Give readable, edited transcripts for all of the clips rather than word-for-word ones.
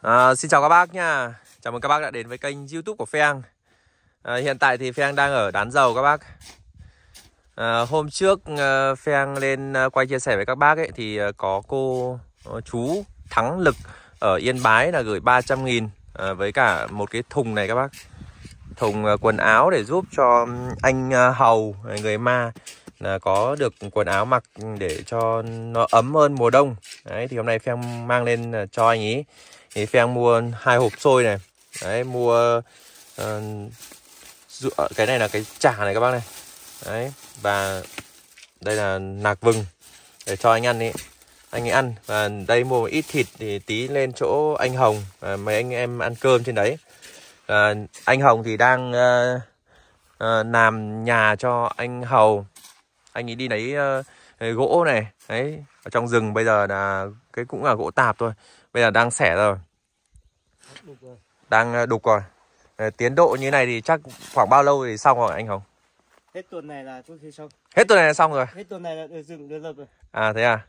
Xin chào các bác nha. Chào mừng các bác đã đến với kênh YouTube của Pheng. Hiện tại thì Pheng đang ở Đán Dầu các bác. Hôm trước Pheng lên quay chia sẻ với các bác ấy thì có cô chú Thắng Lực ở Yên Bái là gửi 300.000 với cả một cái thùng này các bác. Thùng quần áo để giúp cho anh Hầu người Ma là có được quần áo mặc để cho nó ấm hơn mùa đông. Đấy thì hôm nay Pheng mang lên cho anh ý. Thì Pheng mua 2 hộp xôi này. Đấy, mua cái này là cái chả này các bác này. Đấy, và đây là nạc vừng để cho anh ăn ý. Anh ấy ăn. Và đây mua một ít thịt thì tí lên chỗ anh Hồng, mấy anh em ăn cơm trên đấy. Anh Hồng thì đang làm nhà cho anh Hầu. Anh ấy đi lấy gỗ này. Đấy, ở trong rừng bây giờ là cái cũng là gỗ tạp thôi. Bây giờ đang xẻ rồi. Đang đục rồi. Tiến độ như này thì chắc khoảng bao lâu thì xong rồi anh Hồng? Hết tuần này là có khi xong. Hết tuần này là xong rồi? Hết tuần này là được dựng được lập rồi. À thế à?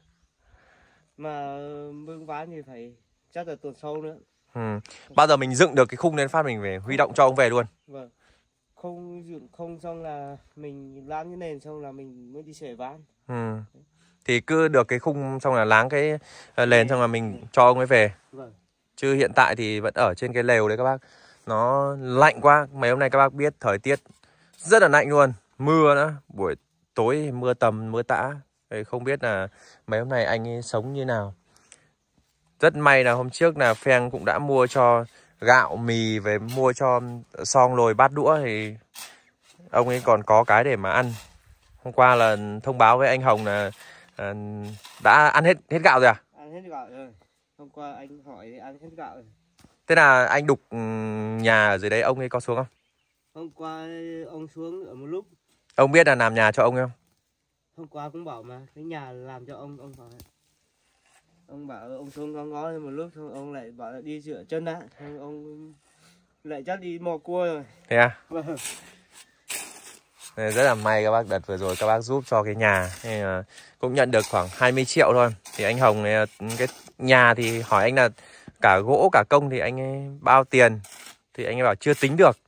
Mà mương ván thì phải chắc là tuần sau nữa. Bao giờ mình dựng được cái khung lên phát mình về huy động cho ông về luôn. Vâng. Không dựng không xong là mình láng cái nền xong là mình mới đi xẻ ván. Thì cứ được cái khung xong là láng cái nền xong là mình cho ông ấy về. Vâng. Chứ hiện tại thì vẫn ở trên cái lều đấy các bác. Nó lạnh quá. Mấy hôm nay các bác biết thời tiết rất là lạnh luôn. Mưa nữa. Buổi tối mưa tầm mưa tã. Không biết là mấy hôm nay anh ấy sống như nào. Rất may là hôm trước là Pheng cũng đã mua cho gạo, mì về mua cho xong nồi bát đũa thì ông ấy còn có cái để mà ăn. Hôm qua là thông báo với anh Hồng là đã ăn hết gạo rồi à? Ăn hết gạo rồi. Hôm qua anh hỏi thì ăn hết gạo rồi. Thế là anh đục nhà ở dưới đấy ông ấy có xuống không? Hôm qua ông xuống ở một lúc. Ông biết là làm nhà cho ông ấy không? Hôm qua cũng bảo mà cái nhà làm cho ông bảo ông bảo ông xuống ngó một lúc xong ông lại bảo là đi rửa chân đã, xong ông lại chắc đi mò cua rồi. Thế à? Vâng. Rất là may các bác, đợt vừa rồi các bác giúp cho cái nhà nên là cũng nhận được khoảng 20 triệu thôi. Thì anh Hồng này, cái nhà thì hỏi anh là cả gỗ cả công thì anh ấy bao tiền. Thì anh ấy bảo chưa tính được.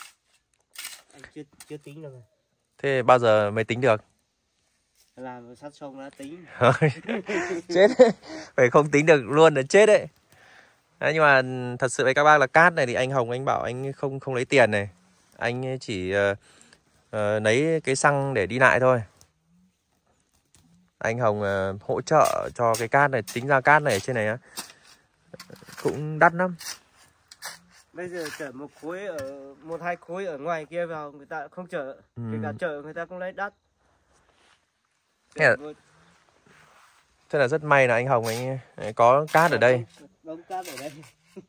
Anh chưa tính được rồi. Thế bao giờ mới tính được? Làm sát xong đã tính. Chết đấy. Phải không tính được luôn là chết đấy. Đấy, nhưng mà thật sự với các bác là cát này thì anh Hồng anh bảo anh không lấy tiền này. Anh chỉ lấy cái xăng để đi lại thôi. Anh Hồng hỗ trợ cho cái cát này. Tính ra cát này ở trên này cũng đắt lắm. Bây giờ chở một khối ở 1-2 khối ở ngoài kia vào người ta không chở. Kể cả chở người ta cũng lấy đắt. Thế là rất may là anh Hồng anh có cát ở đây. Đống cát ở đây.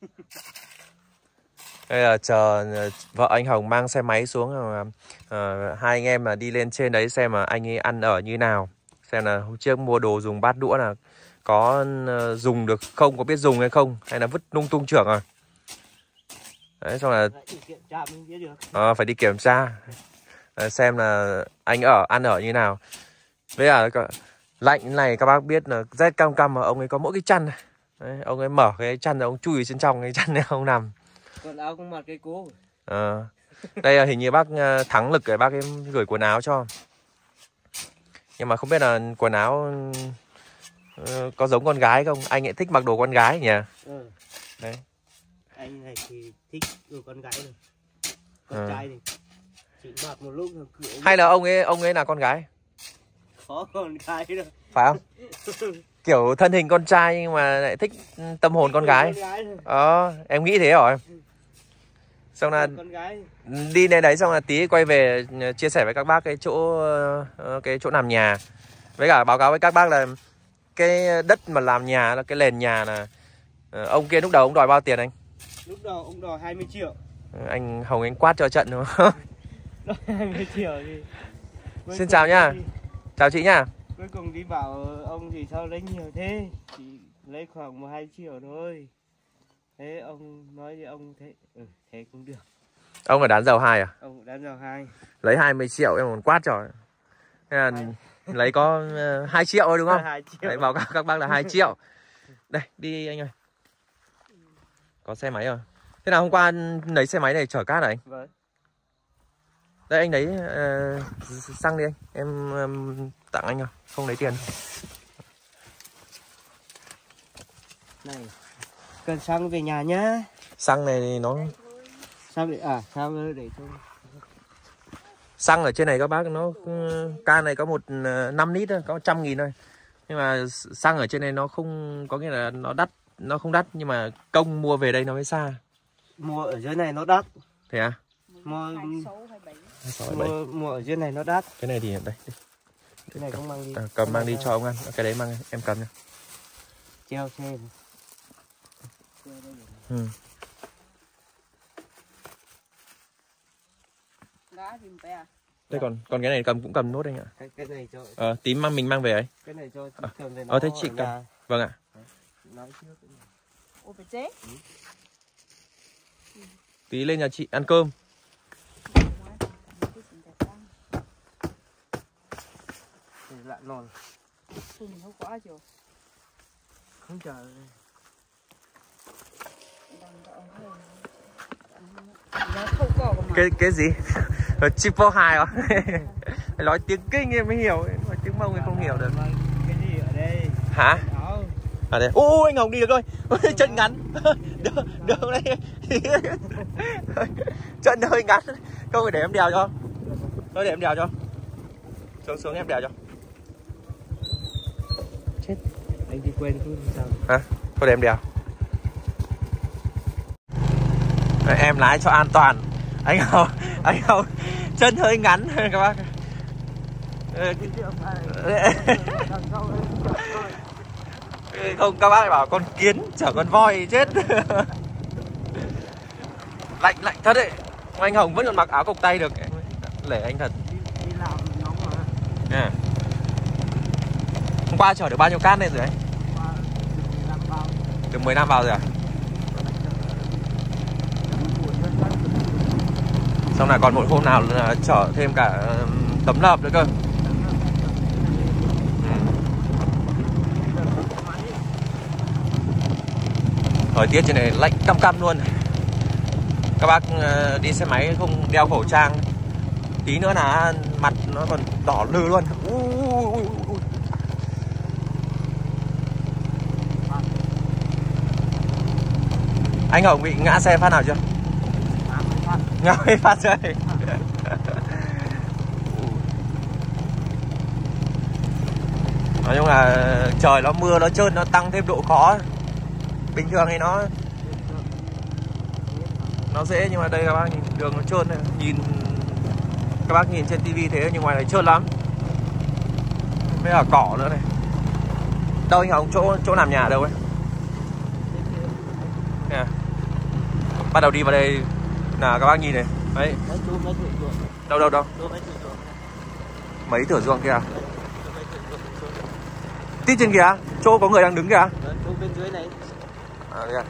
Đây là chờ vợ anh Hồng mang xe máy xuống rồi hai anh em mà đi lên trên đấy xem mà anh ấy ăn ở như nào. Xem là hôm trước mua đồ dùng bát đũa là có dùng được không, có biết dùng hay không, hay là vứt lung tung trưởng rồi. Đấy, xong là phải đi kiểm tra xem là anh ăn ở như nào. Với cả lạnh này các bác biết là rét cam cam mà ông ấy có mỗi cái chăn này. Đấy, ông ấy mở cái chăn rồi ông chui trên trong cái chăn này ông nằm. Quần áo cũng mặc cái cố. Đây là hình như bác Thắng Lực bác ấy gửi quần áo cho. Nhưng mà không biết là quần áo có giống con gái không? Anh ấy thích mặc đồ con gái nhỉ? Đấy. Anh này thì thích đồ con gái rồi. Con trai thì chỉ mặc một lúc rồi cưỡi. Hay là ông ấy là con gái? Có con gái rồi. Phải không? Kiểu thân hình con trai nhưng mà lại thích tâm hồn con gái. Em nghĩ thế rồi. Xong là đi lên đấy xong là tí quay về chia sẻ với các bác cái chỗ làm nhà. Với cả báo cáo với các bác là cái đất mà làm nhà là cái nền nhà là ông kia lúc đầu ông đòi bao tiền anh? Lúc đầu ông đòi 20 triệu. Anh Hồng anh quát cho trận đúng không? 20 triệu thì xin chào nhá. Chào chị nhá. Cuối cùng đi bảo ông thì sao lấy nhiều thế? Chỉ lấy khoảng 1-2 triệu thôi. Thế ông nói thì ông thế cũng được. Ông ở Đán Dầu 2 à? Ông ở Đán Dầu 2. Lấy 20 triệu em còn quát rồi. Thế là lấy có 2 triệu thôi đúng không? 2 triệu. Đấy, báo cáo các bác là 2 triệu. Đây, đi anh ơi. Có xe máy rồi. Thế nào hôm qua lấy xe máy này chở cát này? Vâng. Đây anh lấy xăng đi anh. Em tặng anh rồi. Không lấy tiền. Này. Cần xăng về nhà nhá. Xăng này thì nó... Xăng để để cho... Xăng ở trên này các bác nó... Can này có 5 lít thôi, có 100.000 thôi. Nhưng mà xăng ở trên này nó không... Có nghĩa là nó đắt. Nó không đắt nhưng mà công mua về đây nó mới xa. Mua ở dưới này nó đắt. Thế à? Mua ở dưới này nó đắt. Cái này thì đây. Cái này không mang đi. Cầm mang đi cho ông ăn. Cái đấy mang em cầm nha. Treo xe. Ừ. Đây còn cái này cũng cầm nốt anh ạ. Cái này cho Tí mình mang về ấy. Cái này cho chị cầm về nó. Thế chị cầm. Vâng ạ. Nói trước. Ủa phải chế. Tí lên nhà chị ăn cơm. Lại non. Không quá chưa. Không chờ. Cái gì? Chipo 2 à? Nói tiếng Kinh em mới hiểu, nói tiếng Mông em không hiểu được. Cái gì ở đây? Hả? À đây. Ô anh Hồng đi được rồi. Chân ngắn. Được đây. Chân hơi ngắn. Không phải để em đèo cho. Thôi để em đèo cho. Xuống em đèo cho. Chết. Anh đi quên cứ sao? Hả? Thôi để em đèo. Em lái cho an toàn. Anh Hồng chân hơi ngắn các bác. Không các bác bảo con kiến chở con voi chết. Lạnh thật đấy. Anh Hồng vẫn còn mặc áo cộc tay được. Để anh thật. Đi làm nóng mà. À. Hôm qua chở được bao nhiêu cát lên rồi đấy? Được 15 bao rồi à? Xong là còn một hôm nào là chở thêm cả tấm lợp nữa cơ. Thời tiết trên này lạnh căm luôn. Các bác đi xe máy không đeo khẩu trang tí nữa là mặt nó còn đỏ lừ luôn. Anh Hồng bị ngã xe phát nào chưa? Ngã mấy phát rồi. Nói chung là trời nó mưa nó trơn, nó tăng thêm độ khó. Bình thường thì nó dễ, nhưng mà đây các bác nhìn đường nó trơn này. Các bác nhìn trên tivi thế nhưng ngoài này trơn lắm. Mới là cỏ nữa này. Đâu anh Hồng, chỗ làm nhà đâu ấy? Nè. Bắt đầu đi vào đây là các bác nhìn này. Đấy. Đâu. Mấy thửa ruộng kìa. Tít trên kìa, chỗ có người đang đứng kìa. Chỗ bên dưới này. À đây à.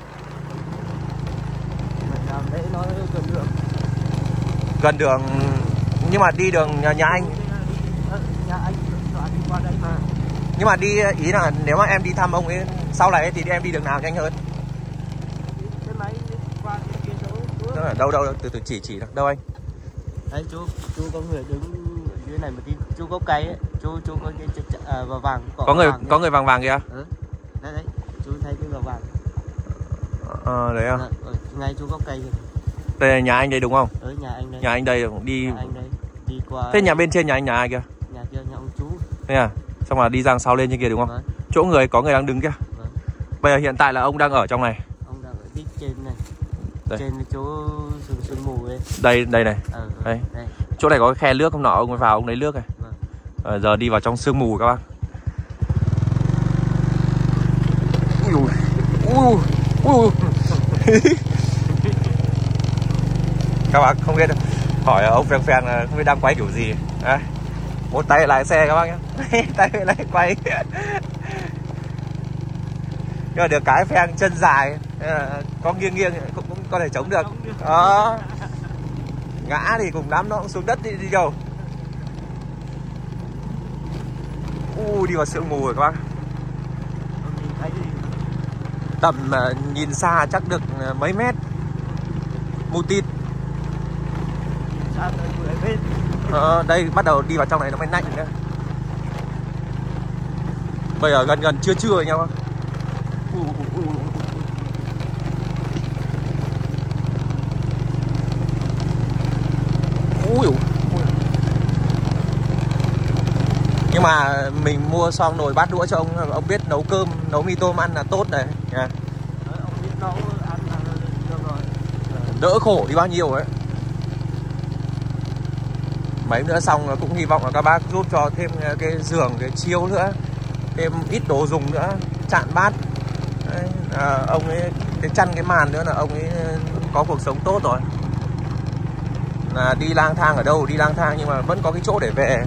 Đấy nó gần đường. Gần đường nhưng mà đi đường nhà anh. Nhà anh đi qua đây mà. Nhưng mà đi ý là nếu mà em đi thăm ông ấy sau này thì em đi đường nào nhanh hơn? Cái máy qua cái kia chỗ. Đâu từ từ chỉ đâu anh? Đấy chú có người đứng ở dưới này một tí, chú có cây ấy, chú có cái vàng có người vàng kìa. Ừ. Đấy, chú thấy cái vàng. Đấy à? Ngay chú có cây rồi. Đây là nhà anh đây đúng không? Ừ, nhà anh đây. Nhà anh đây đi. Nhà anh đây. Đi qua. Thế nhà bên trên nhà anh nhà ai kia? Nhà kia nhà ông chú. Thế à? Xong là đi giang sau lên trên kia đúng không? Vâng. Chỗ có người đang đứng kia. Vâng. Bây giờ hiện tại là ông đang ở trong này. Ông đang ở đít trên này. Đây. Trên chỗ sương mù ấy. Đây này. Đây. Chỗ này có cái khe nước không nọ, ông mới vào ông lấy nước này. Vâng. Giờ đi vào trong sương mù các bác. Các bác không biết hỏi ông phèn là không biết đang quay kiểu gì. Đây. Một tay lái xe các bác nhé. Tay lại quay. Nhưng mà được cái phèn chân dài, có nghiêng cũng có thể chống được. Đó. Ngã thì cùng lắm nó cũng xuống đất đi đâu. Đi vào sương mù rồi các bác. Tầm nhìn xa chắc được mấy mét. Mù tịt. Xa tới 10 mét. Đây bắt đầu đi vào trong này nó mới lạnh nữa. Bây giờ gần trưa anh em ạ. Nhưng mà mình mua xong nồi bát đũa cho ông biết nấu cơm, nấu mì tôm ăn là tốt này nha. Ông biết nấu ăn là được rồi. Đỡ khổ đi bao nhiêu ấy. Mấy nữa xong cũng hy vọng là các bác giúp cho thêm cái giường, cái chiếu nữa, thêm ít đồ dùng nữa, chạn bát. Đấy, ông ấy cái chăn cái màn nữa là ông ấy có cuộc sống tốt rồi. Là đi lang thang ở đâu đi lang thang nhưng mà vẫn có cái chỗ để về.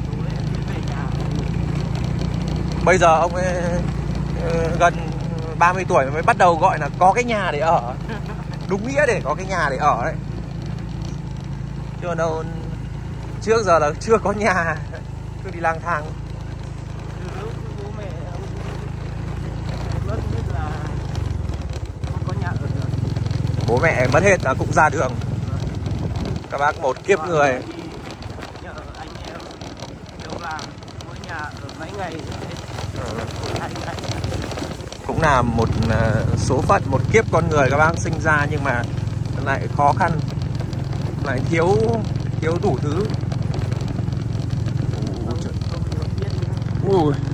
Bây giờ ông ấy gần 30 tuổi mới bắt đầu gọi là có cái nhà để ở. Đúng nghĩa để có cái nhà để ở đấy. Chứ đâu trước giờ là chưa có nhà, cứ đi lang thang. Lúc bố mẹ ông mất hết là không có nhà ở được. Bố mẹ mất hết là cũng ra đường. Các bác một kiếp người. Nhờ anh em đều làm mỗi nhà ở mấy ngày. Cũng là một số phận, một kiếp con người các bác sinh ra nhưng mà lại khó khăn, lại thiếu đủ thứ. Ui,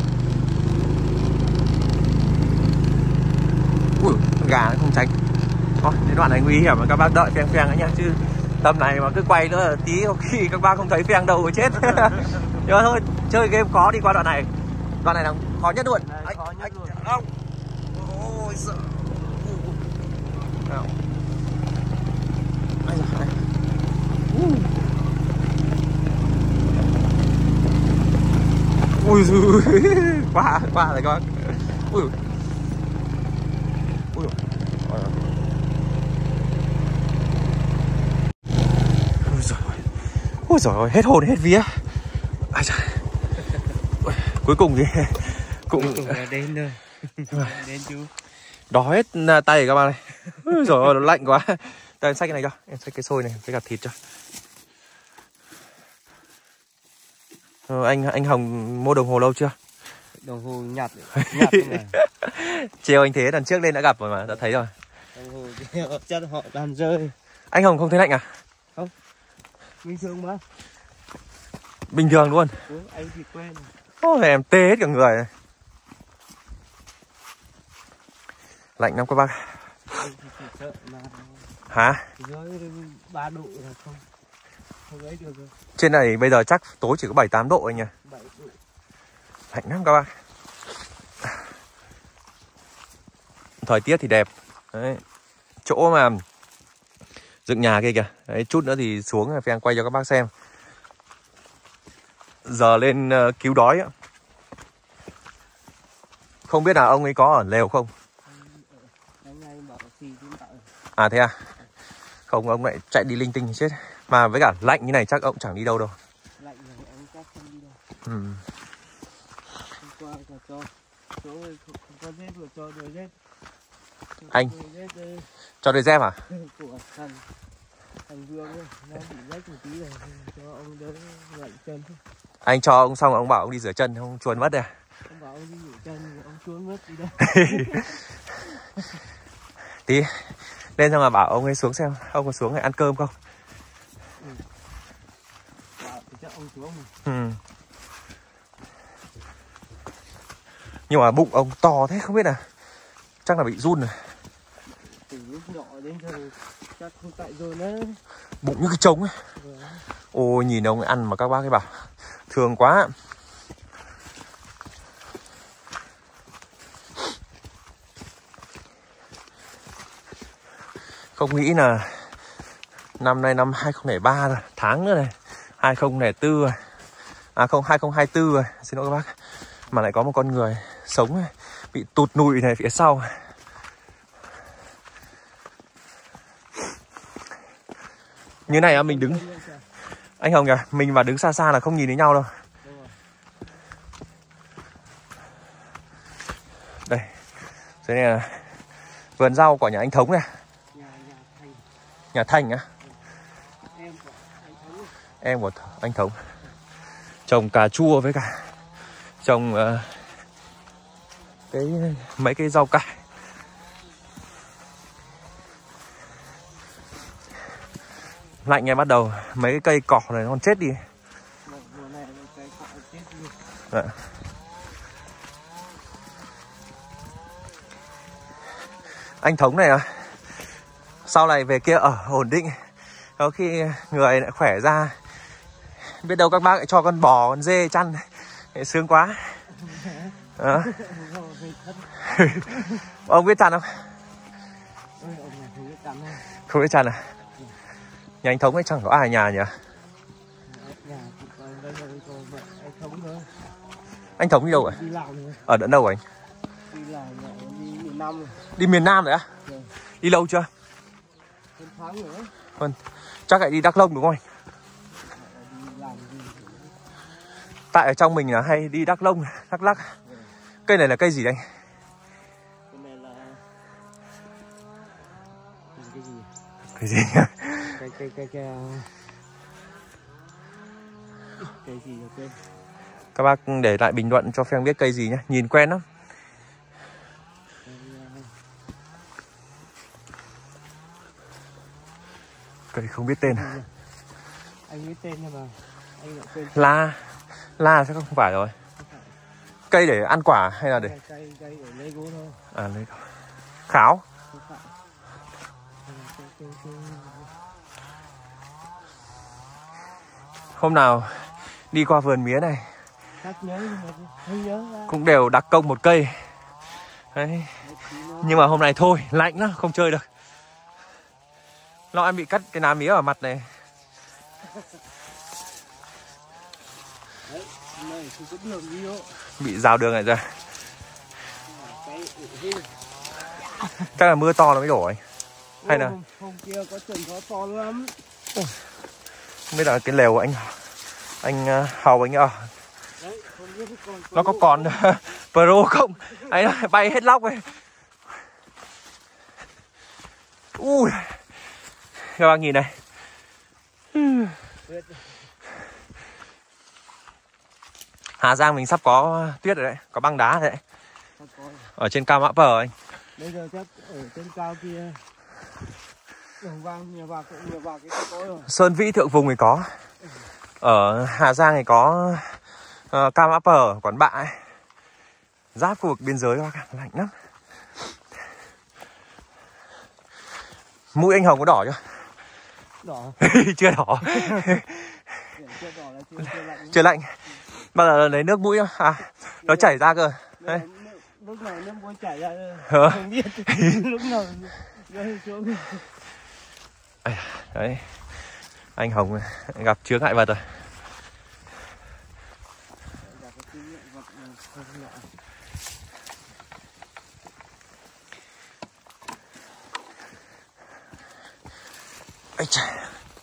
gà nó không tránh. Thôi, đến đoạn này nguy hiểm mà các bác đợi pheng ấy nha, chứ tầm này mà cứ quay nữa tí có khi các bác không thấy pheng đâu rồi chết. Nhưng mà thôi, chơi game khó đi qua đoạn này. Đoạn này là khó nhất luôn. Khó nhất luôn. Không. Ôi giời. Nào. Ây da. Ui giời. Qua rồi các bác. Ui. Ui. Ôi giời ơi, hết hồn hết vía. Ai trời. Cuối cùng thì cũng đến rồi. Đến chú. Đỏ hết tay các bạn này. Ôi giời ơi, nó lạnh quá. Đây em xách cái này cho, em xách cái xôi này với cả thịt cho. Anh Hồng mua đồng hồ lâu chưa? Đồng hồ nhặt này. Chiều anh Thế lần trước lên đã gặp rồi mà, đã thấy rồi. Đồng hồ chất họ đang rơi. Anh Hồng không thấy lạnh à? Không. Bình thường mà. Bình thường luôn. Anh thì quen. Ôi em tê hết cả người này. Lạnh lắm các bác. Anh thì chỉ sợ mà. Hả? Dưới 3 độ là không ấy được rồi. Trên này bây giờ chắc tối chỉ có 7-8 độ anh nhỉ? 7 độ. Lạnh lắm các bác. Thời tiết thì đẹp. Đấy. Chỗ mà dựng nhà kia kìa. Đấy, chút nữa thì xuống phèn quay cho các bác xem. Giờ lên cứu đói á. Không biết là ông ấy có ở lều không? À thế à? Không, ông lại chạy đi linh tinh chết. Mà với cả lạnh như này chắc ông chẳng đi đâu đâu. Lạnh này ông chắc không đi đâu. Ừ. Hôm qua là cho chỗ không có dép rồi cho đôi dép. Anh cho đôi dép à? Của thằng Vương ấy, nó bị rách một tí rồi cho ông đỡ lạnh chân thôi. Anh cho ông xong ông bảo ông đi rửa chân không chuồn mất à? Ông bảo ông đi rửa chân ông chuồn mất đi đâu. Tí lên xong là bảo ông ấy xuống xem ông có xuống hay ăn cơm không. Bảo thì chắc ông xuống mà. Ừ. Nhưng mà bụng ông to thế không biết là chắc là bị run rồi. Từ lúc nhỏ đến giờ chắc không tại rồi nữa. Bụng như cái trống ấy. Ôi nhìn ông ấy ăn mà các bác ấy bảo thương quá. Không nghĩ là năm nay năm 2003 rồi, tháng nữa này, 2004 rồi. À không, 2024 rồi, xin lỗi các bác. Mà lại có một con người sống bị tụt nụi này phía sau. Như này mình đứng. Anh Hồng kìa, mình mà đứng xa xa là không nhìn thấy nhau đâu. Đây, Thế này là vườn rau của nhà anh Thống này. Nhà Thành. Nhà Thành á? Em của anh Thống. Em của anh Thống. Trồng cà chua với cả trồng mấy cái rau cải. Lạnh nghe bắt đầu mấy cái cây cỏ này nó chết đi. Mùa này cây cỏ chết đi. Dạ. Anh Thống này à, sau này về kia ở ổn định, có khi người lại khỏe ra, biết đâu các bác lại cho con bò con dê chăn, sướng quá. Đó. Ông biết chăn không? Không biết chăn à? Nhà anh Thống ấy chẳng có ai ở nhà nhỉ? Anh Thống đi đâu rồi? Đi làm rồi. Ở đâu rồi anh? Đi làm rồi, đi miền Nam rồi. Đi miền Nam rồi á? Rồi. Đi lâu chưa? Hơn tháng nữa. Vâng. Chắc lại đi Đắk Nông đúng không anh? Đi làm gì? Tại ở trong mình là hay đi Đắk Nông, Đắk Lắk. Cây này là cây gì đây anh? Cái này là cái gì? Cây gì nhỉ? Cái gì rồi quên. Các bác để lại bình luận cho Pheng biết cây gì nhé. Nhìn quen lắm. Cây không biết tên. Anh biết tên nhưng mà anh lại quên. La chắc không phải rồi. Cây để ăn quả hay là để Cây để lấy gỗ thôi. à lấy kháo. Hôm nào đi qua vườn mía này Chắc nhớ nhưng mà không nhớ ra. cũng đều đặc công một cây. Đấy. Nhưng mà hôm nay thôi, lạnh lắm, không chơi được. Nó em bị cắt cái lá mía ở mặt này. Đấy, này không có đường đi đâu. Bị rào đường này ra. Cái Chắc là mưa to nó mới đổ anh. Hay là hôm kia có trận gió to lắm. không biết là cái lều của anh Hầu anh ở. Đấy, không biết Nó có còn pro không? Ấy bay hết lóc rồi. Ui. Các bạn nhìn này. Hà Giang mình sắp có tuyết rồi đấy, có băng đá rồi đấy. Ở trên cao Mã Pờ anh. Bây giờ chắc ở trên cao kia Đồng Vang, nhà bạc cái có rồi. Sơn Vĩ Thượng Vùng thì có. Ở Hà Giang thì có Cao Mã Pờ, Quán Bạ ấy. Giáp khu vực biên giới các bạn, lạnh lắm. Mũi anh Hồng có đỏ chưa? Đỏ. Chưa đỏ. Chưa đỏ là chưa lạnh. Chưa lạnh. Bao giờ lấy nước mũi à? Nó chảy ra cơ. Đấy. Lúc nào nước mũi chảy ra Hả? không biết. Lúc nào rơi xuống. Đấy. Anh Hồng gặp chướng ngại vật rồi. Ây chà.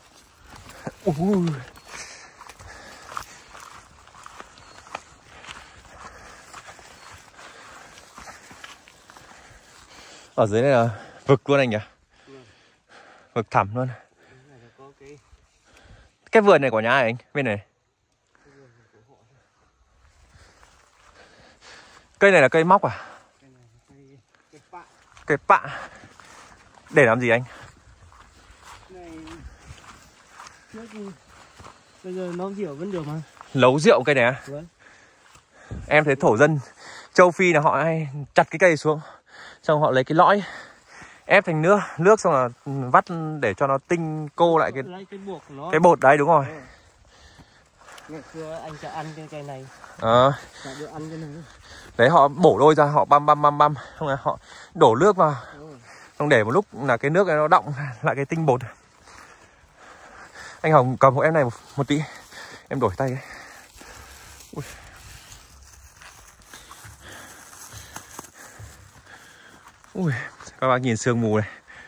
Ở dưới này là vực luôn anh nhỉ? Vực thẳm luôn. Cái vườn này của nhà ai anh? Bên này. Cây này là cây móc à? Cây pạ. Để làm gì anh? Này trước bây giờ nấu rượu vẫn được mà. Nấu rượu cây này à? Vâng. Em thấy thổ dân châu Phi là họ hay chặt cái cây xuống, xong họ lấy cái lõi ép thành nước xong là vắt để cho nó tinh cô lại cái bột của nó. cái bột đấy, đúng rồi. Ngày xưa anh sẽ ăn cái cây này. Chả được ăn cái này. Đấy họ bổ đôi ra, họ băm xong rồi họ đổ nước vào. Xong để một lúc là cái nước này nó đọng lại cái tinh bột. Anh Hồng cầm hộ em này một tí, em đổi tay ấy. Ui. Ui, các bạn nhìn sương mù này.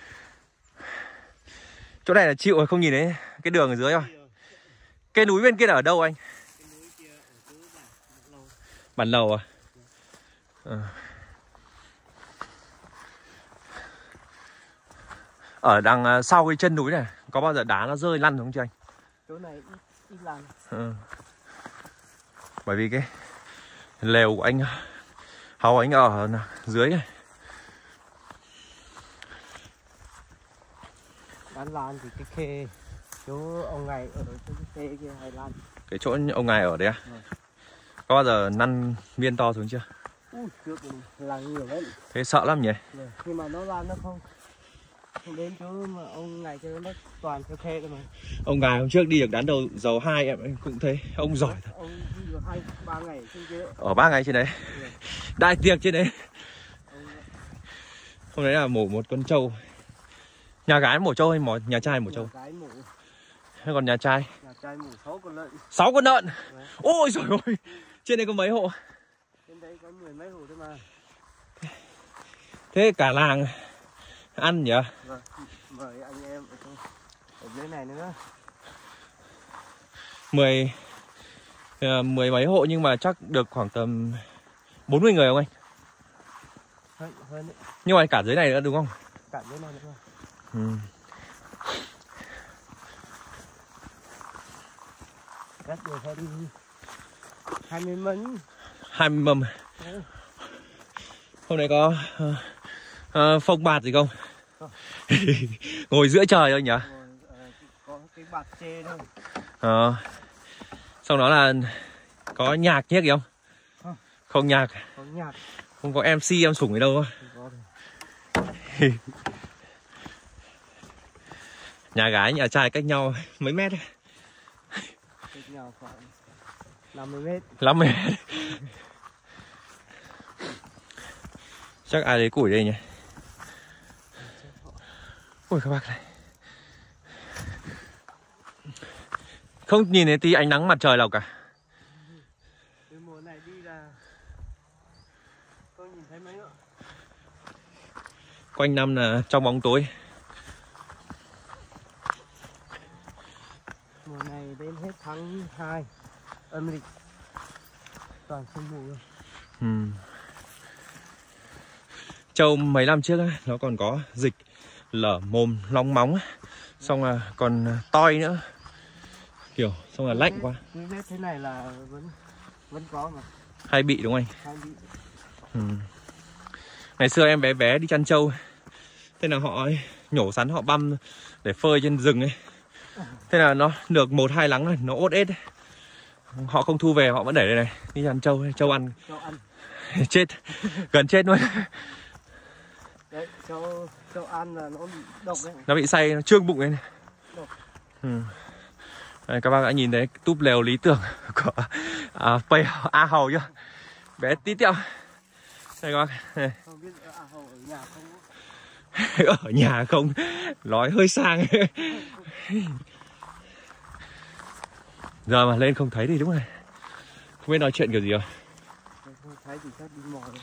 Chỗ này là chịu rồi, không nhìn thấy cái đường ở dưới rồi. Cái núi bên kia là ở đâu anh? Cái núi kia ở dưới Bản Lầu à? ở đằng sau cái chân núi này có bao giờ đá nó rơi lăn xuống chưa anh? Chỗ này ít lăn. Ừ. Bởi vì cái lều của anh Hầu anh ở dưới này. Đan lan thì cái khê chỗ ông này ở cái khê kia hay lan. Cái chỗ ông ngài ở đấy à? Có bao giờ năn viên to xuống chưa? Trước là nhiều đấy. Thế sợ lắm nhỉ? Nhưng mà nó lan nó không đến chỗ mà ông ngày chơi nó toàn theo khê thôi mà. Ông ngài hôm trước đi được đán đầu dầu 2 em cũng thấy ông giỏi thật. Ông đi được 2-3 ngày trên kia. Ở 3 ngày trên đấy. Đại tiệc trên đấy. Hôm đấy là mổ một con trâu. Nhà gái mổ trâu hay nhà trai mổ trâu? Nhà gái mổ. Hay còn nhà trai? Nhà trai mổ 6 con lợn. 6 con lợn. Ôi giời ơi. Trên đây có mấy hộ? Trên đây có 10 mấy hộ thôi mà. Thế cả làng ăn nhỉ? Vâng, mời anh em ở dưới này nữa. 10 mấy hộ nhưng mà chắc được khoảng tầm 40 người không anh? Hơn đấy. Nhưng mà cả dưới này nữa đúng không? Cả dưới này nữa. Ừ. Rất nhiều hơn 20 mấn. 20 mâm. Ừ. Hôm nay có phông bạt gì không? Ngồi giữa trời thôi nhỉ? Có cái bạt chê thôi. Xong đó là có nhạc nhếc gì không? Không. Không nhạc. Không nhạc. Không có MC em sủng gì đâu. Nhà gái nhà trai cách nhau mấy mét? Cách nhau khoảng 50 mét. 50 mét. Chắc ai lấy củi đây nhỉ? Ôi các bác này. Không nhìn thấy tí ánh nắng mặt trời nào cả. Từ mùa này đi là không nhìn thấy mấy nữa. Quanh năm là trong bóng tối. Mùa này đến hết tháng 2 âm lịch toàn sương mù rồi. Trâu mấy năm trước á, nó còn có dịch lở mồm long móng á. Xong là còn toi nữa. Kiểu xong là lạnh quá. Cứ vết thế này là vẫn có mà. Hay bị đúng không Hay bị. anh? Ngày xưa em bé bé đi chăn trâu. Thế là họ ấy, nhổ sắn họ băm để phơi trên rừng ấy. Thế là nó được 1-2 nắng này, nó ốt ết ấy. Họ không thu về, họ vẫn để đây này. Đi chăn trâu, trâu ăn. Trâu ăn. Chết, gần chết luôn. Đấy, trâu ăn là nó bị độc đấy. Nó bị say, nó trương bụng lên. Đây, các bác đã nhìn thấy túp lều lý tưởng của A Hầu chưa? Bé tí tẹo. Đây các bác. Đây. Không biết A Hầu ở nhà không? Ở nhà không? Nói hơi sang. Giờ mà lên không thấy thì đúng rồi. Không biết nói chuyện kiểu gì rồi. Không thấy thì chắc đi mò rồi.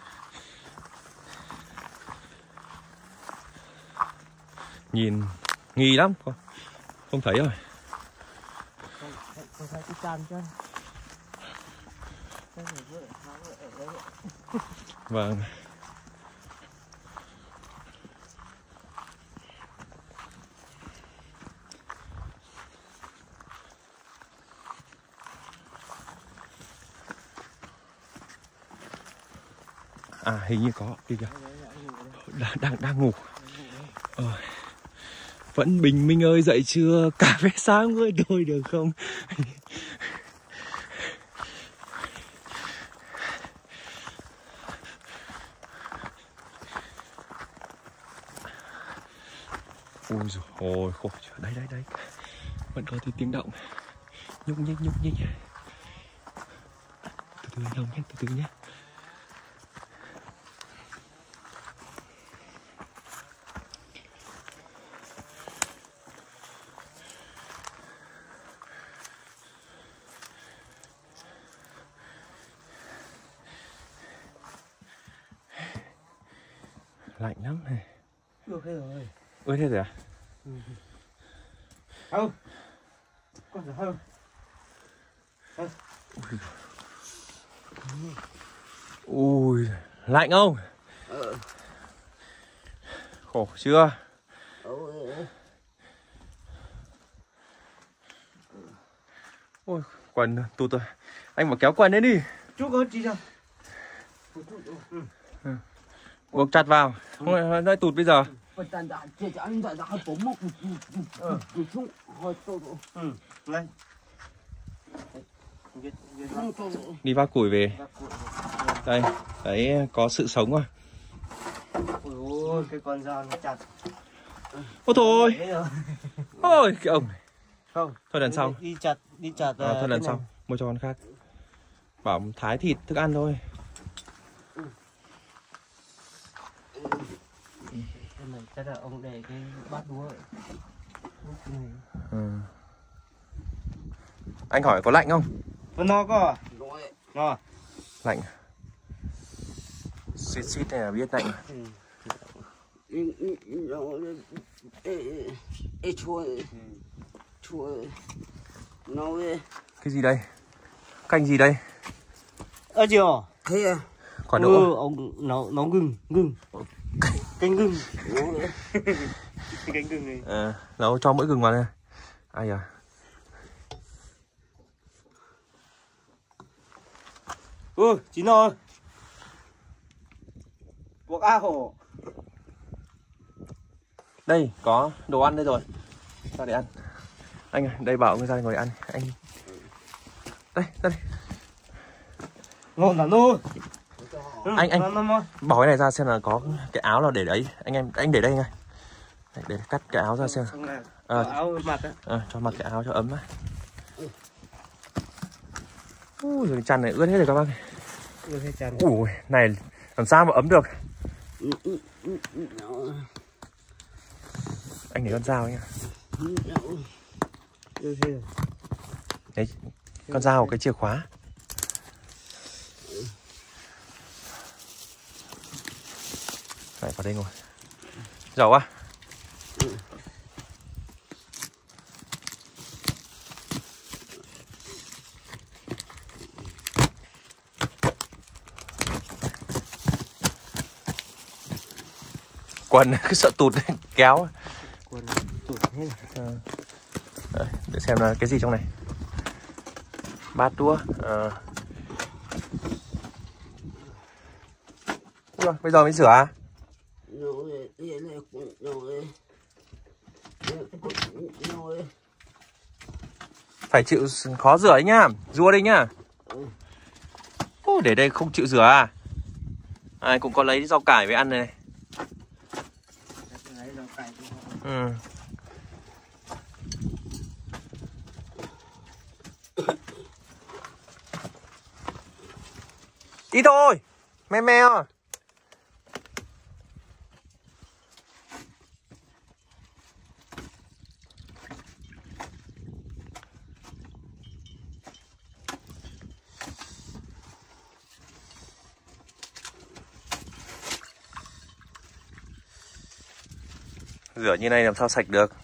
Nhìn nghi lắm. Không thấy rồi. Không thấy cái chăn chứ. Vâng. À hình như có kìa kìa. Đang ngủ. Vẫn bình minh ơi dậy chưa? Cà phê sáng ơi đôi được không? Ôi dồi ôi khổ. Đây. Vẫn có tiếng động. Nhúc nhích. Từ từ lòng nhé, từ từ nhé. Lạnh lắm này. Ướt hết rồi. Ướt hết rồi à? Không. Con giỏi không? Ui, lạnh không? Khổ chưa? Quần tụt rồi. Anh bảo kéo quần đấy đi. Chút hơn chị sao? Buộc chặt vào. Không lại tụt bây giờ. Đây. Đi vác củi về. Đây, đấy có sự sống rồi. Ôi, cái con dao nó chặt. Ôi thôi. Ôi cái ông. Không. Thôi lần sau. Đi chặt. Thôi lần sau mua cho con khác. Bảo thái thịt thức ăn thôi. Cái này chắc là ông để cái bát đũa ở lúc này. Anh hỏi có lạnh không? Nó có. Nó. Lạnh. Xít xít này là biết lạnh. Cái gì đây? Canh gì đây? Ơ chiều. Thế à? Quả đỗ. Ông nấu gừng. Canh gừng. Canh gừng này. Nấu cho mỗi gừng vào đây. Ai à? Chín rồi. Buộc a hổ. Đây, có đồ ăn đây rồi. Ra để ăn. Anh ơi, đây bảo người ra ngồi ăn. Anh. Đây, ra đây. Ngon lắm luôn. Anh bỏ cái này ra xem là có cái áo nào để đấy. Anh để đây ngay. Để cắt cái áo ra xem. Áo mặt á. Cho mặc cái áo cho ấm á. Ui, rồi chăn này ướt hết rồi các bác. Ướt hết chăn. Ui, này làm sao mà ấm được. Anh để con dao nhá. Đấy, con dao cái chìa khóa. Này vào đây ngồi. Giàu quá. Quần cứ sợ tụt kéo. Quần tụt hết rồi. Để xem là cái gì trong này. Bát đũa. Ui, bây giờ mới rửa à? Phải chịu khó rửa ấy nhá. Rua đây nhá. Để đây không chịu rửa à? Cũng có lấy rau cải với ăn này. Ít thôi. Meo. Rửa như này làm sao sạch được.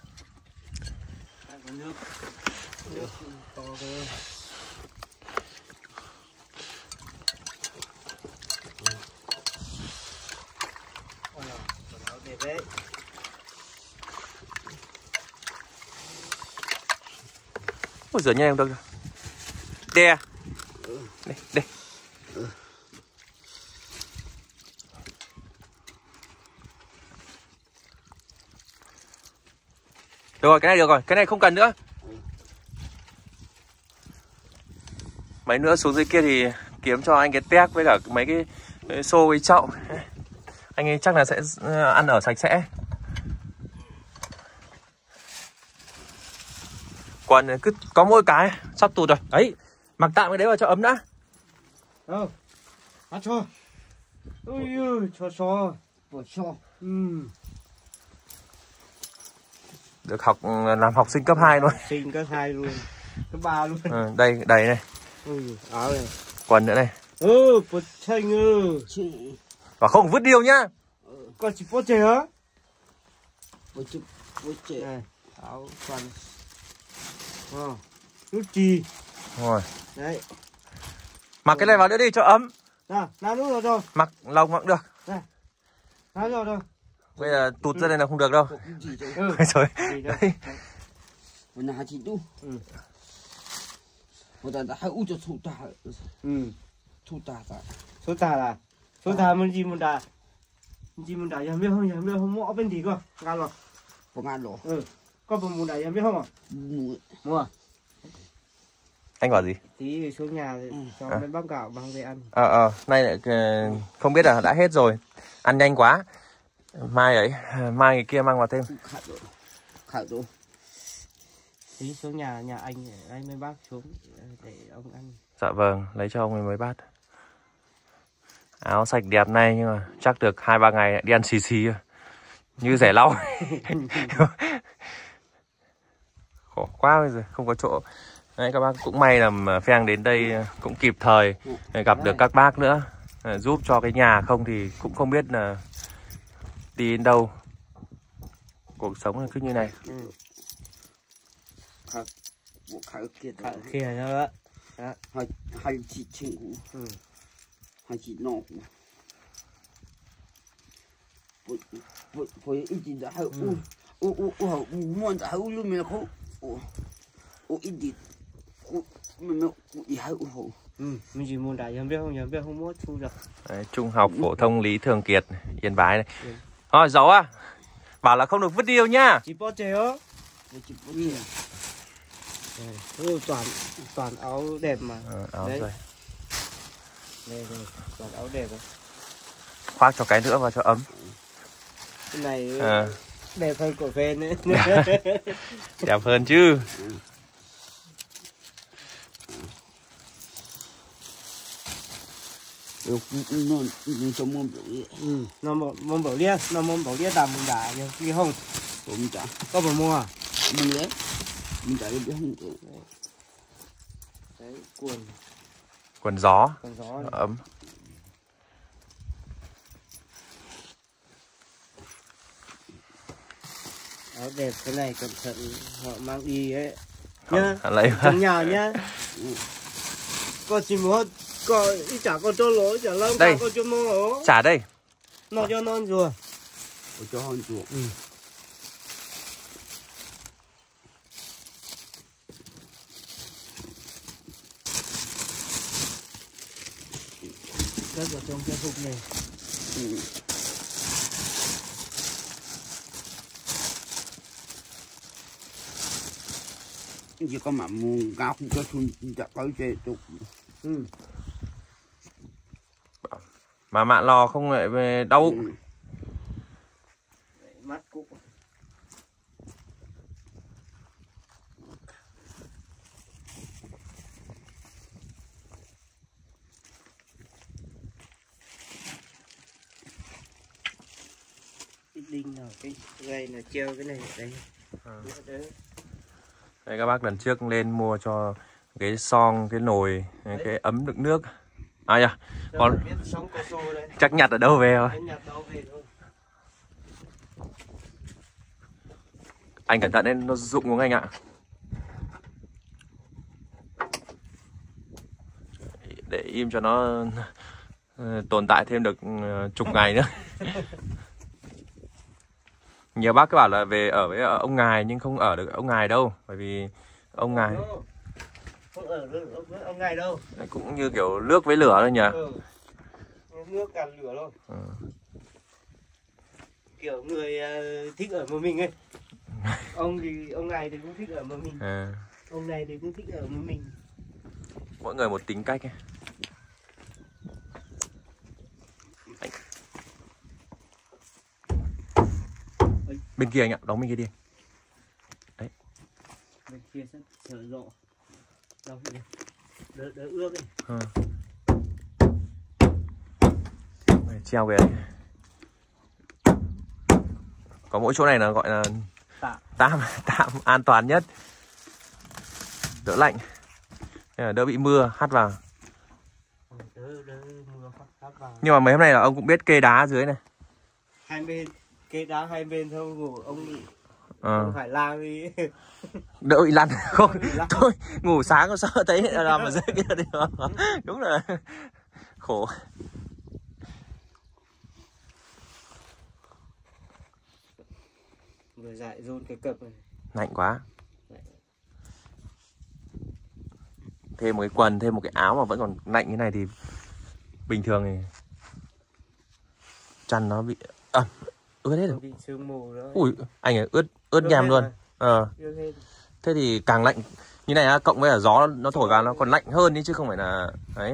Ôi, rửa nhanh không được. Đè. Đây. Được rồi, cái này được rồi, cái này không cần nữa. Mấy nữa xuống dưới kia thì kiếm cho anh cái tép với cả mấy cái xô với chậu. Anh ấy chắc là sẽ ăn ở sạch sẽ. Quần cứ có mỗi cái sắp tụt rồi. Đấy, mặc tạm cái đấy vào cho ấm đã. Ăn cho. Ui cho. Bỏ cho. Được làm học sinh cấp 2 luôn. Sinh cấp 2 luôn. Cấp 3 luôn. Đây, đầy này. Áo này. Quần nữa này. Bột chanh Và không vứt điều nhá. Con chỉ bột chè hả? Bột chè. Này, áo quần. Nút chì. Rồi. Đấy. Mặc cái này vào nữa đi cho ấm. Nào, nút rồi. Mặc lồng mặc được. Này. Rồi. Bây giờ tụt ra đây là không được đâu. Trời. Đấy. 我在那还有叫出大， Ừ. 出大噻。 Số tà là số tà mình gì mình đã em biết không mõ bên thì cơ ngan rồi. 不按咯。 Ừ. Có một đại em biết không à? mua mua à? Anh bảo gì? Tí xuống nhà thì cho mấy bác gạo mang về ăn. Nay lại không biết là đã hết rồi, ăn nhanh quá. Mai người kia mang vào thêm. khát rồi. Tí xuống nhà anh lấy mấy bác xuống để ông ăn. Dạ vâng, lấy cho ông mấy bát. Áo sạch đẹp này nhưng mà chắc được 2-3 ngày lại đi ăn xì xì như rẻ lau. Khổ quá bây giờ không có chỗ. Đấy, các bác cũng may là Pheng đến đây cũng kịp thời gặp được các bác nữa, giúp cho cái nhà, không thì cũng không biết là đi đến đâu. Cuộc sống là cứ như này. khát kia Kìa đó. hai chỉ chừng củ, hai chỉ nọ củ. Với ít gì đã hay muốn đã hay luôn mình không. Ít gì mình hay Mình chỉ muốn đại em biết không mốt thu được. Đấy, Trung học phổ thông Lý Thường Kiệt, Yên Bái này. Thôi giấu à, bảo là không được vứt đi đâu nhá. Chỉ bó chè á. Toàn áo đẹp mà. Áo đấy. rồi. Đây toàn áo đẹp rồi. Khoác cho cái nữa vào cho ấm. Cái này đẹp hơn của Phen ấy. Đẹp hơn chứ. nó cho món bự. Nó món bầu lia tầm mình đã đi không? Mình trả. Có mà mua à? Mình lấy. Mình trả đi không được. Đấy, Quần gió. Ấm. Áo đẹp cái này cẩn thận họ mang đi ấy nhá. Lấy Trong nhà nhá. Có chỉ muốn có ít chả con cho lỗ chả lông đây. con cho mông lỗ. Trả đây. Nó cho non rồi. Cho hơn chuột. Cất vào trong cái hộp này. Chỉ có mà mua gạo không cho xuân chả có chơi tục. Mà mạn lò không lại về đau bụng. Mắt cũng cái đinh nào cái gây là treo cái này ở đây. Đây các bác lần trước lên mua cho cái son, cái nồi, cái ấm đựng nước. À dạ, còn chắc nhặt ở đâu về rồi. Anh cẩn thận nên nó rụng xuống anh ạ. Để im cho nó tồn tại thêm được chục ngày nữa. Nhiều bác cứ bảo là về ở với ông Ngài nhưng không ở được ông Ngài đâu, bởi vì ông Ngài không ở được ông Ngài đâu, cũng như kiểu nước với lửa thôi nhỉ. Nước càn lửa thôi. Kiểu người thích ở một mình ấy. Ông này thì cũng thích ở một mình. Ông này thì cũng thích ở một mình. Mỗi người một tính cách ấy. Bên kia anh ạ, đóng bên kia đi. Đấy. Bên kia sẽ thở rộ. Đóng đi. Đỡ ướt đi. Treo về đây. Có mỗi chỗ này là gọi là tạm an toàn nhất. Đỡ lạnh. Đỡ bị mưa hắt vào. Đỡ mưa hắt vào. Nhưng mà mấy hôm nay là ông cũng biết kê đá dưới này. Hai bên, kê đá hai bên thôi ngủ ông không phải lao đi. Đỡ bị lăn. Không, thôi ngủ sáng có sợ thấy làm ở dưới kia đi. Đúng là khổ. Vừa dại run cái cập này. Lạnh quá. thêm một cái quần, thêm một cái áo mà vẫn còn lạnh như này thì bình thường thì chăn nó bị ẩm ướt hết rồi. Bị sương mù đó. Ui anh ấy ướt nhèm luôn. Thế thì càng lạnh như này á, cộng với cả gió nó thổi vào nó còn lạnh hơn đi chứ không phải là ấy.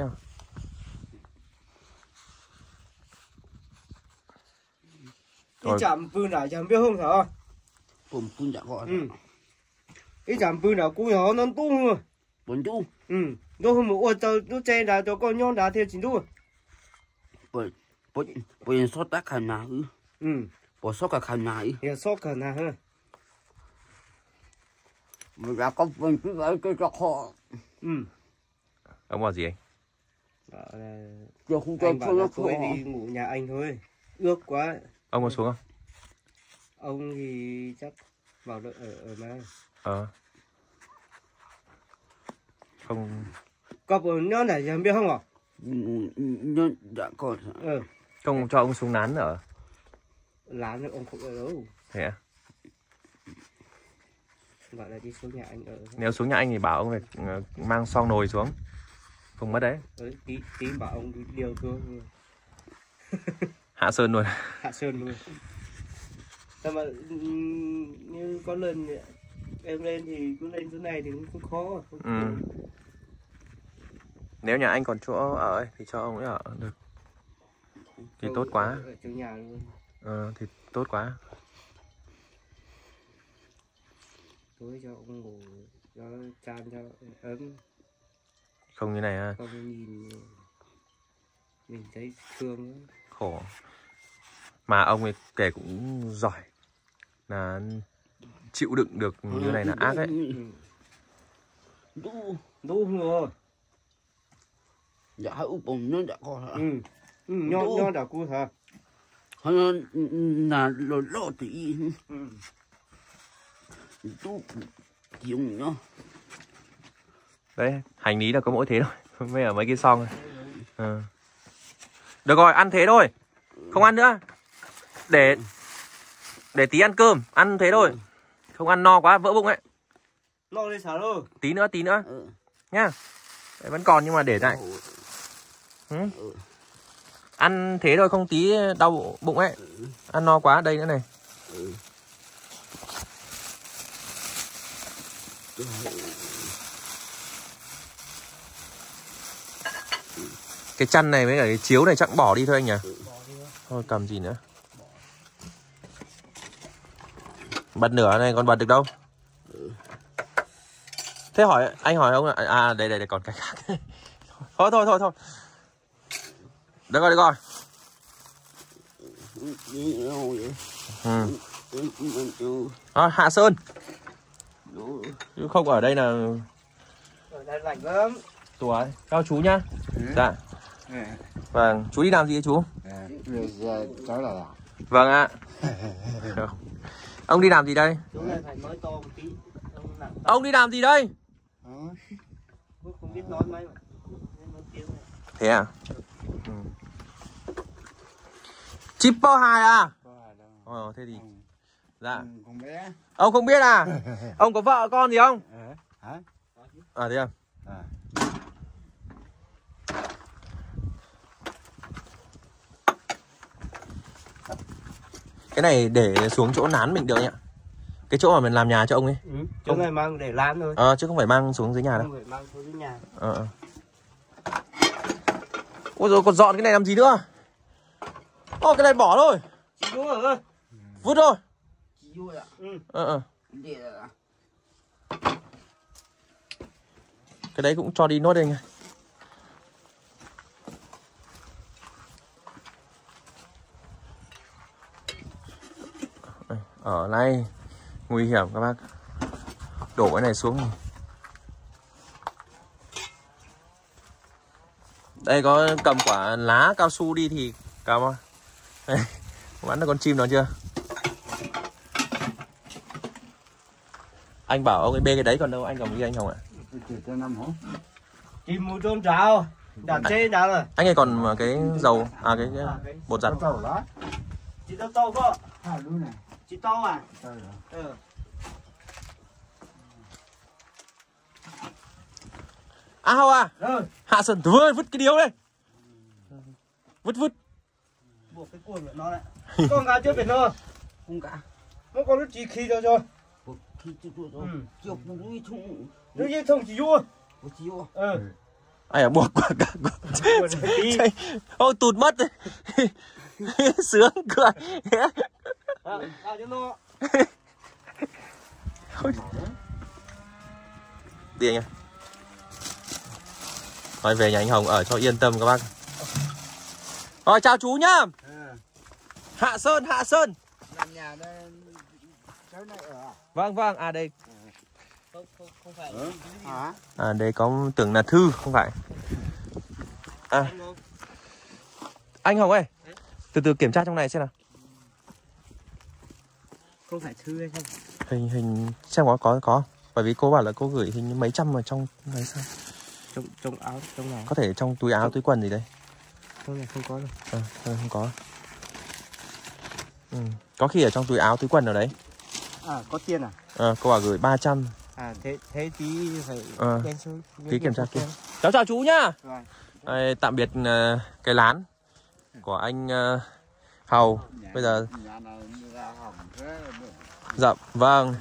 Cái chạm pư nào chẳng biết không hả? Bồn pun đã gọi. Cái chạm pư nào cũng nhỏ nó tung rồi. Bồn tu. Nó không một tao nó chơi đá cho con nhon đá theo chính đủ. Bồn sót tác khăn nào ư? Bồn sót cả khăn nào ư? Thì sót cả nào hả? Mình đã có bồn cứ vậy cái cho họ. Ông bảo gì anh? Bảo là Giờ không cho anh bảo là tôi nó đi ngủ nhà anh thôi. Ước quá. Ông có xuống không? Ông thì chắc vào đợi ở mà. Không. Có bộ nhon này chẳng biết không ạ? Nhon đã còn. Không cho ông xuống nán ở. Lán nữa ông không ở đâu. Thế à? Bảo là đi xuống nhà anh ở. Nếu xuống nhà anh thì bảo ông phải mang xoong nồi xuống. Không mất đấy. Tí bảo ông đi điều xuống. Hạ sơn luôn. Hạ sơn luôn. Sao mà như có lần em lên thì cứ lên chỗ này thì cũng khó. Nếu nhà anh còn chỗ ở ấy, thì cho ông ấy ở được. Thì tốt quá. Ở chỗ nhà luôn. Thì tốt quá. Tối cho ông ngủ cho chan cho ấm. Không như này à. Không nhìn mình thấy thương. Khổ. Mà ông ấy kể cũng giỏi. Là chịu đựng được như này là ác ấy. Đúng rồi. Dạ hữu bồn nó đã còn hả? Nhon đã cú hả? Nó là lo thì tu dùng nó. Đấy, hành lý là có mỗi thế thôi. Mới ở mấy cái xong thôi. Được rồi, ăn thế thôi. Không ăn nữa. Để tí ăn cơm, ăn thế thôi. Không ăn no quá vỡ bụng ấy. No đi xả rồi. Tí nữa. Nhá. Đấy, vẫn còn nhưng mà để lại. Ăn thế thôi không tí đau bụng ấy. Ăn no quá đây nữa này. Cái chăn này với cả cái chiếu này chắc bỏ đi thôi anh nhỉ. Thôi cầm gì nữa. Bật nửa này còn bật được đâu. Thế anh hỏi ông à đây còn cái khác. Thôi. Được rồi. Hạ sơn. Chứ không ở đây là Ở đây lạnh lắm. Tuổi chào chú nhá. Dạ. Vâng, chú đi làm gì chú? Cháu là Vâng ạ. Ông đi làm gì đây? Chỗ này phải nói to một tí. Ông đi làm gì đây? Không biết nói mấy mà. Thế à? Chippo 2 à? Thế thì dạ. Ông không biết à? Ông có vợ con gì không? Hả? Thế à? Cái này để xuống chỗ nán mình được nhỉ? Cái chỗ mà mình làm nhà cho ông ấy. Chỗ này mang để lán thôi. Chứ không phải mang xuống dưới nhà đâu. Không phải mang xuống dưới nhà. Ôi rồi còn dọn cái này làm gì nữa? Cái này bỏ thôi. Chị đúng rồi. Vứt thôi. Chị vui ạ. Cái đấy cũng cho đi nốt đây nha. Ở này nguy hiểm các bác. Đổ cái này xuống. Đây có cầm quả lá cao su đi thì cầm không? Đây, bắn được con chim nó chưa? Anh bảo ông ấy bê cái đấy còn đâu, anh cầm cái anh Hồng ạ? Chim mùi trôn trào. Đặt chế đã rồi. Anh ấy còn cái dầu, cái bột giặt. Chị to quá. Chị to à? Ao à? Rồi. Hạ Sơn thôi vứt cái điếu đây. Vứt. Buộc cái cuồng của nó lại. Con gà chưa phải no. Không cả. Nó còn nó chỉ khi rồi. Khi chưa rồi. Chiều cũng nuôi thùng. Đương nhiên không chỉ vua. Có chiều. Ai à buộc quả cả. Ô tụt mất rồi. Sướng cười. Cho nó. Đi anh ơi. Nói về nhà anh Hồng ở cho yên tâm các bác. Rồi chào chú nhá. Hạ Sơn. Làm nhà đây cháu này ở à? Vâng, à đây. Không phải. Hả? À đây có tưởng là Thư, không phải. À. Anh Hồng ơi. Từ từ kiểm tra trong này xem nào. Không phải Thư hay không? Hình xem có. Bởi vì cô bảo là cô gửi hình mấy trăm ở trong đấy sao? Trong áo, trong nào? Có thể trong túi áo, túi quần gì đấy. Không này không có đâu. Không có. Có khi ở trong túi áo, túi quần ở đấy. À, có tiền à? Cô bảo gửi 300. À, thế tí phải đen xuống. Tí kiểm tra kia. Cháu chào chú nhá. Rồi. Đây, tạm biệt cái lán của anh Hầu. Bây giờ dạ vâng.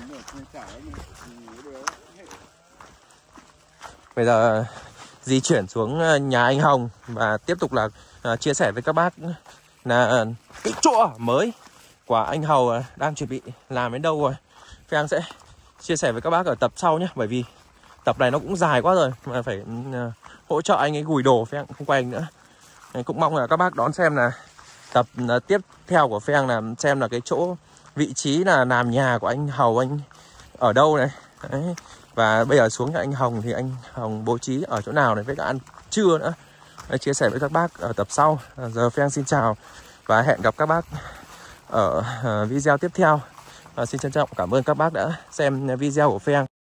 Bây giờ di chuyển xuống nhà anh Hồng và tiếp tục là chia sẻ với các bác là cái chỗ mới của anh Hầu đang chuẩn bị làm đến đâu rồi. Pheng sẽ chia sẻ với các bác ở tập sau nhé, bởi vì tập này nó cũng dài quá rồi mà phải hỗ trợ anh ấy gùi đồ. Pheng không quay anh nữa. Cũng mong là các bác đón xem là tập tiếp theo của Pheng, là xem là cái chỗ vị trí là làm nhà của anh Hầu anh ở đâu này. Đấy. Và bây giờ xuống nhà anh Hồng thì anh Hồng bố trí ở chỗ nào này, với cả ăn trưa nữa. Đấy, chia sẻ với các bác ở tập sau. Giờ Pheng xin chào và hẹn gặp các bác ở video tiếp theo. Xin trân trọng cảm ơn các bác đã xem video của Pheng.